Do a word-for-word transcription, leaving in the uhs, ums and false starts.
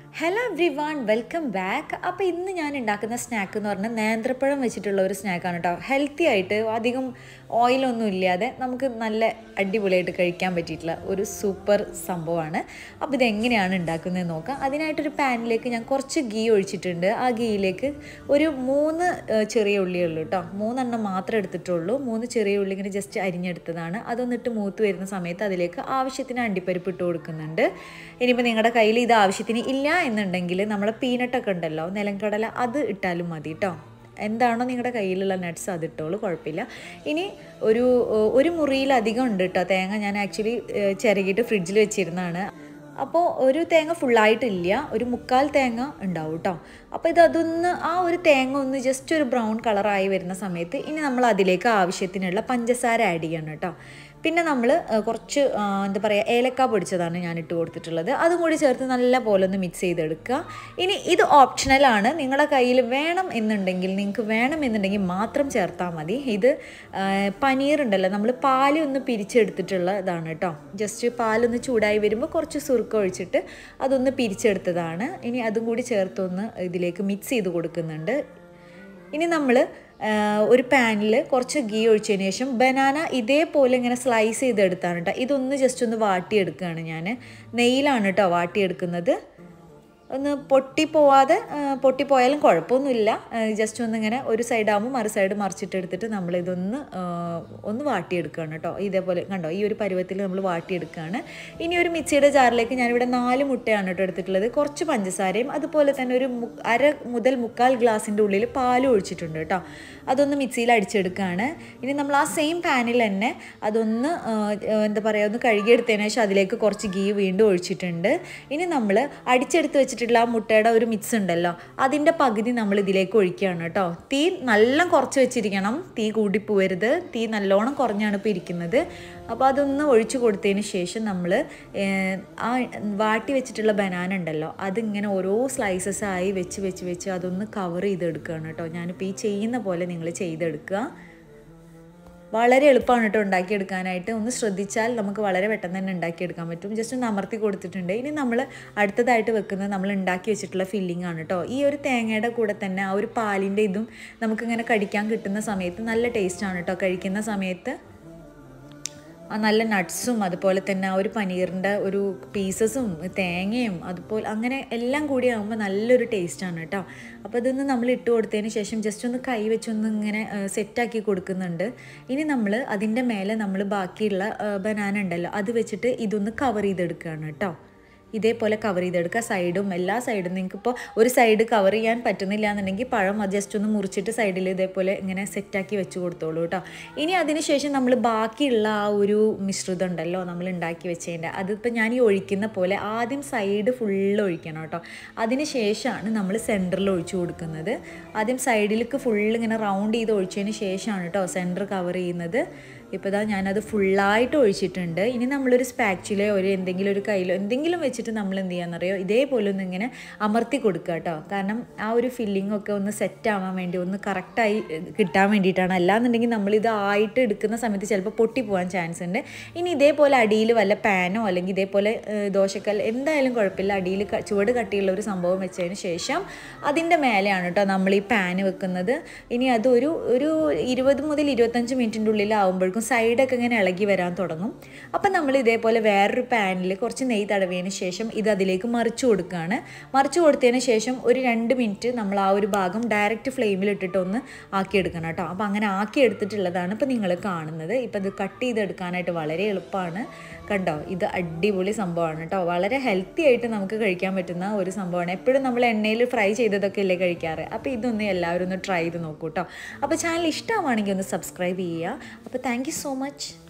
Hello everyone, welcome back. അപ്പോൾ ഇന്ന് ഞാൻ ഉണ്ടാക്കുന്ന സ്നാക്ക് എന്ന് പറഞ്ഞാൽ നേന്ത്രപ്പഴം വെച്ചിട്ടുള്ള ഒരു സ്നാക്കാണ് കേട്ടോ. ഹെൽത്തി ആയിട്ട് അധികം ഓയിലൊന്നും ഇല്ലാതെ നമുക്ക് നല്ല അടിപൊളിയായിട്ട് കഴിക്കാൻ പറ്റിയിട്ടുള്ള ഒരു സൂപ്പർ സംഭവമാണ്. അപ്പോൾ ഇതെങ്ങനെയാണ് ഉണ്ടാക്കുന്നത് നോക്കാം. അതിനായിട്ടൊരു പാനിലേക്ക് ഞാൻ കുറച്ച് ഗീ ഒഴിച്ചിട്ടുണ്ട്. ആ ഗീയിലേക്ക് ഒരു മൂന്ന് ചെറിയ ഉള്ളി ഉള്ളൂ കേട്ടോ. മൂന്നെണ്ണം മാത്രമേ എടുത്തിട്ടുള്ളൂ. മൂന്ന് ചെറിയ ഉള്ളി ഇങ്ങനെ ജസ്റ്റ് അരിഞ്ഞെടുത്തതാണ്. അതൊന്നിട്ട് മൂത്ത് വരുന്ന സമയത്ത് അതിലേക്ക് ആവശ്യത്തിന് അണ്ടിപ്പരിപ്പ് ഇട്ട് കൊടുക്കുന്നുണ്ട്. ഇനിയിപ്പോൾ നിങ്ങളുടെ കയ്യിൽ ഇത് ആവശ്യത്തിന് ഇല്ല എന്നുണ്ടെങ്കിൽ നമ്മുടെ പീനട്ടൊക്കെ ഉണ്ടല്ലോ, നിലങ്കടല, അത് ഇട്ടാലും മതി കേട്ടോ. എന്താണോ നിങ്ങളുടെ കയ്യിലുള്ള നട്ട്സ് അതിട്ടോളൂ, കുഴപ്പമില്ല. ഇനി ഒരു ഒരു മുറിയിലധികം ഉണ്ട് കേട്ടോ തേങ്ങ. ഞാൻ ആക്ച്വലി ചിരകിയിട്ട് ഫ്രിഡ്ജിൽ വെച്ചിരുന്നതാണ്. അപ്പോൾ ഒരു തേങ്ങ ഫുള്ളായിട്ടില്ല, ഒരു മുക്കാൽ തേങ്ങ ഉണ്ടാവും കേട്ടോ. അപ്പോൾ ഇത് അതൊന്ന് ആ ഒരു തേങ്ങ ഒന്ന് ജസ്റ്റ് ഒരു ബ്രൗൺ കളറായി വരുന്ന സമയത്ത് ഇനി നമ്മൾ അതിലേക്ക് ആവശ്യത്തിനുള്ള പഞ്ചസാര ആഡ് ചെയ്യണം കേട്ടോ. പിന്നെ നമ്മൾ കുറച്ച് എന്താ പറയുക ഏലക്ക പൊടിച്ചതാണ് ഞാൻ ഇട്ട് കൊടുത്തിട്ടുള്ളത്. അതും കൂടി ചേർത്ത് നല്ല പോലെ ഒന്ന് മിക്സ് ചെയ്തെടുക്കുക. ഇനി ഇത് ഓപ്ഷണലാണ്, നിങ്ങളുടെ കയ്യിൽ വേണം എന്നുണ്ടെങ്കിൽ നിങ്ങൾക്ക് വേണം എന്നുണ്ടെങ്കിൽ മാത്രം ചേർത്താൽ മതി. ഇത് പനീർ ഉണ്ടല്ലോ, നമ്മൾ പാല് ഒന്ന് പിരിച്ചെടുത്തിട്ടുള്ള ഇതാണ് കേട്ടോ. ജസ്റ്റ് പാലൊന്ന് ചൂടായി വരുമ്പോൾ കുറച്ച് സുറുക്ക ഒഴിച്ചിട്ട് അതൊന്ന് പിരിച്ചെടുത്തതാണ്. ഇനി അതും കൂടി ചേർത്തൊന്ന് ഇതിലേക്ക് മിക്സ് ചെയ്ത് കൊടുക്കുന്നുണ്ട്. ഇനി നമ്മൾ ഒരു പാനിൽ കുറച്ച് ഗീ ഒഴിച്ചതിന് ശേഷം ബനാന ഇതേപോലെ ഇങ്ങനെ സ്ലൈസ് ചെയ്തെടുത്താണ് കേട്ടോ. ഇതൊന്ന് ജസ്റ്റ് ഒന്ന് വാട്ടിയെടുക്കുകയാണ് ഞാൻ. നെയ്യിലാണ് കേട്ടോ വാട്ടിയെടുക്കുന്നത്. ഒന്ന് പൊട്ടിപ്പോവാതെ, പൊട്ടിപ്പോയാലും കുഴപ്പമൊന്നുമില്ല. ജസ്റ്റ് ഒന്നിങ്ങനെ ഒരു സൈഡാകുമ്പോൾ മറു സൈഡ് മറിച്ചിട്ടെടുത്തിട്ട് നമ്മളിതൊന്ന് ഒന്ന് വാട്ടിയെടുക്കുകയാണ് കേട്ടോ. ഇതേപോലെ കണ്ടോ, ഈ ഒരു പരുവത്തിൽ നമ്മൾ വാട്ടിയെടുക്കുകയാണ്. ഇനി ഒരു മിക്സിയുടെ ജാറിലേക്ക് ഞാനിവിടെ നാല് മുട്ടയാണ് കേട്ടോ എടുത്തിട്ടുള്ളത്. കുറച്ച് പഞ്ചസാരയും അതുപോലെ തന്നെ ഒരു അര മുതൽ മുക്കാൽ ഗ്ലാസിൻ്റെ ഉള്ളിൽ പാലും ഒഴിച്ചിട്ടുണ്ട് കേട്ടോ. അതൊന്ന് മിക്സിയിൽ അടിച്ചെടുക്കുകയാണ്. ഇനി നമ്മൾ ആ സെയിം പാനിൽ തന്നെ അതൊന്ന് എന്താ പറയുക ഒന്ന് കഴുകിയെടുത്തതിന് ശേഷം അതിലേക്ക് കുറച്ച് ഗീ വീണ്ടും ഒഴിച്ചിട്ടുണ്ട്. ഇനി നമ്മൾ അടിച്ചെടുത്ത് വെച്ചിട്ട് ആ മുട്ടയുടെ ഒരു മിക്സ് ഉണ്ടല്ലോ, അതിൻ്റെ പകുതി നമ്മൾ ഇതിലേക്ക് ഒഴിക്കുകയാണ് കേട്ടോ. തീ നല്ല കുറച്ച് വെച്ചിരിക്കണം, തീ കൂടിപ്പോവരുത്. തീ നല്ലോണം കുറഞ്ഞാണ് ഇപ്പോൾ ഇരിക്കുന്നത്. അപ്പോൾ അതൊന്ന് ഒഴിച്ചു കൊടുത്തതിന് ശേഷം നമ്മൾ ആ വാട്ടി വെച്ചിട്ടുള്ള ബനാന ഉണ്ടല്ലോ, അതിങ്ങനെ ഓരോ സ്ലൈസസ് ആയി വെച്ച് വെച്ച് വെച്ച് അതൊന്ന് കവർ ചെയ്തെടുക്കുകയാണ് കേട്ടോ. ഞാനിപ്പോൾ ഈ ചെയ്യുന്ന പോലെ നിങ്ങൾ ചെയ്തെടുക്കുക. വളരെ എളുപ്പമാണ് കേട്ടോ ഉണ്ടാക്കിയെടുക്കാനായിട്ട്. ഒന്ന് ശ്രദ്ധിച്ചാൽ നമുക്ക് വളരെ പെട്ടെന്ന് തന്നെ ഉണ്ടാക്കിയെടുക്കാൻ പറ്റും. ജസ്റ്റ് ഒന്ന് അമർത്തി കൊടുത്തിട്ടുണ്ട്. ഇനി നമ്മൾ അടുത്തതായിട്ട് വെക്കുന്നത് നമ്മൾ ഉണ്ടാക്കി വെച്ചിട്ടുള്ള ഫില്ലിംഗ് ആണ് കേട്ടോ. ഈ ഒരു തേങ്ങയുടെ കൂടെ തന്നെ ആ ഒരു പാലിൻ്റെ ഇതും നമുക്കിങ്ങനെ കടിക്കാൻ കിട്ടുന്ന സമയത്ത് നല്ല ടേസ്റ്റാണ് കേട്ടോ. കഴിക്കുന്ന സമയത്ത് ആ നല്ല നട്ട്സും അതുപോലെ തന്നെ ആ ഒരു പനീറിൻ്റെ ഒരു പീസസും തേങ്ങയും അതുപോലെ അങ്ങനെ എല്ലാം കൂടി ആകുമ്പോൾ നല്ലൊരു ടേസ്റ്റാണ് കേട്ടോ. അപ്പോൾ ഇതൊന്ന് നമ്മൾ ഇട്ട് കൊടുത്തതിന് ശേഷം ജസ്റ്റ് ഒന്ന് കൈ വെച്ചൊന്ന് ഇങ്ങനെ സെറ്റാക്കി കൊടുക്കുന്നുണ്ട്. ഇനി നമ്മൾ അതിൻ്റെ മേലെ നമ്മൾ ബാക്കിയുള്ള ബനാന ഉണ്ടല്ലോ അത് വെച്ചിട്ട് ഇതൊന്ന് കവർ ചെയ്തെടുക്കുകയാണ് കേട്ടോ. ഇതേപോലെ കവർ ചെയ്തെടുക്കുക, സൈഡും എല്ലാ സൈഡും. നിങ്ങൾക്കിപ്പോൾ ഒരു സൈഡ് കവർ ചെയ്യാൻ പറ്റുന്നില്ല എന്നുണ്ടെങ്കിൽ പഴം ജസ്റ്റ് ഒന്ന് മുറിച്ചിട്ട് സൈഡിൽ ഇതേപോലെ ഇങ്ങനെ സെറ്റാക്കി വെച്ച് കൊടുത്തോളൂ കേട്ടോ. ഇനി അതിന് ശേഷം നമ്മൾ ബാക്കിയുള്ള ആ ഒരു മിശ്രിതം ഉണ്ടല്ലോ നമ്മൾ ഉണ്ടാക്കി വെച്ചതിൻ്റെ, അതിപ്പോൾ ഞാൻ ഈ ഒഴിക്കുന്ന പോലെ ആദ്യം സൈഡ് ഫുള്ള് ഒഴിക്കണം കേട്ടോ. അതിന് ശേഷമാണ് നമ്മൾ സെൻറ്ററിൽ ഒഴിച്ചു കൊടുക്കുന്നത്. ആദ്യം സൈഡിലേക്ക് ഫുള്ള് ഇങ്ങനെ റൗണ്ട് ചെയ്ത് ഒഴിച്ചതിന് ശേഷമാണ് കേട്ടോ സെൻറ്റർ കവർ ചെയ്യുന്നത്. ഇപ്പോൾ ഇതാ ഞാനത് ഫുള്ളായിട്ട് ഒഴിച്ചിട്ടുണ്ട്. ഇനി നമ്മളൊരു സ്പാച്ചുലയോ ഒരു എന്തെങ്കിലും ഒരു കയ്യിലോ എന്തെങ്കിലും വെച്ചിട്ട് നമ്മൾ എന്ത് ചെയ്യാമെന്നറിയോ, ഇതേപോലെ ഒന്ന് ഇങ്ങനെ അമർത്തി കൊടുക്കുക കേട്ടോ. കാരണം ആ ഒരു ഫില്ലിംഗ് ഒക്കെ ഒന്ന് സെറ്റ് ആവാൻ വേണ്ടി, ഒന്ന് കറക്റ്റായി കിട്ടാൻ വേണ്ടിയിട്ടാണ്. അല്ലാന്നുണ്ടെങ്കിൽ നമ്മളിത് ആയിട്ട് എടുക്കുന്ന സമയത്ത് ചിലപ്പോൾ പൊട്ടിപ്പോകാൻ ചാൻസ് ഉണ്ട്. ഇനി ഇതേപോലെ അടിയിൽ വല്ല പാനോ അല്ലെങ്കിൽ ഇതേപോലെ ദോശക്കല്ല് എന്തായാലും കുഴപ്പമില്ല, അടിയിൽ ചുവട് കട്ടിയുള്ള ഒരു സംഭവം വെച്ചതിന് ശേഷം അതിൻ്റെ മേലെയാണ് കേട്ടോ നമ്മൾ ഈ പാന് വെക്കുന്നത്. ഇനി അതൊരു ഒരു ഇരുപത് മുതൽ ഇരുപത്തഞ്ച് മിനിറ്റിൻ്റെ ഉള്ളിലാവുമ്പോഴേക്കും സൈഡൊക്കെ ഇങ്ങനെ ഇളകി വരാൻ തുടങ്ങും. അപ്പം നമ്മൾ ഇതേപോലെ വേറൊരു പാനിൽ കുറച്ച് നെയ്യ് തടവിയതിന് ശേഷം ഇത് അതിലേക്ക് മറിച്ച് കൊടുക്കുകയാണ്. മറിച്ച് കൊടുത്തതിന് ശേഷം ഒരു രണ്ട് മിനിറ്റ് നമ്മൾ ആ ഒരു ഭാഗം ഡയറക്റ്റ് ഫ്ലെയിമിൽ ഇട്ടിട്ടൊന്ന് ആക്കിയെടുക്കണം കേട്ടോ. അപ്പോൾ അങ്ങനെ ആക്കിയെടുത്തിട്ടുള്ളതാണ് ഇപ്പോൾ നിങ്ങൾ കാണുന്നത്. ഇപ്പോൾ ഇത് കട്ട് ചെയ്തെടുക്കാനായിട്ട് വളരെ എളുപ്പമാണ് കണ്ടോ. ഇത് അടിപൊളി സംഭവമാണ് കേട്ടോ. വളരെ ഹെൽത്തി ആയിട്ട് നമുക്ക് കഴിക്കാൻ പറ്റുന്ന ഒരു സംഭവമാണ്. എപ്പോഴും നമ്മൾ എണ്ണയിൽ ഫ്രൈ ചെയ്തതൊക്കെ അല്ലേ കഴിക്കാറ്. അപ്പോൾ ഇതൊന്ന് എല്ലാവരും ഒന്ന് ട്രൈ ചെയ്ത് നോക്കൂ കേട്ടോ. അപ്പോൾ ചാനൽ ഇഷ്ടമാണെങ്കിൽ ഒന്ന് സബ്സ്ക്രൈബ് ചെയ്യുക. അപ്പോൾ താങ്ക് യു സോ മച്ച്.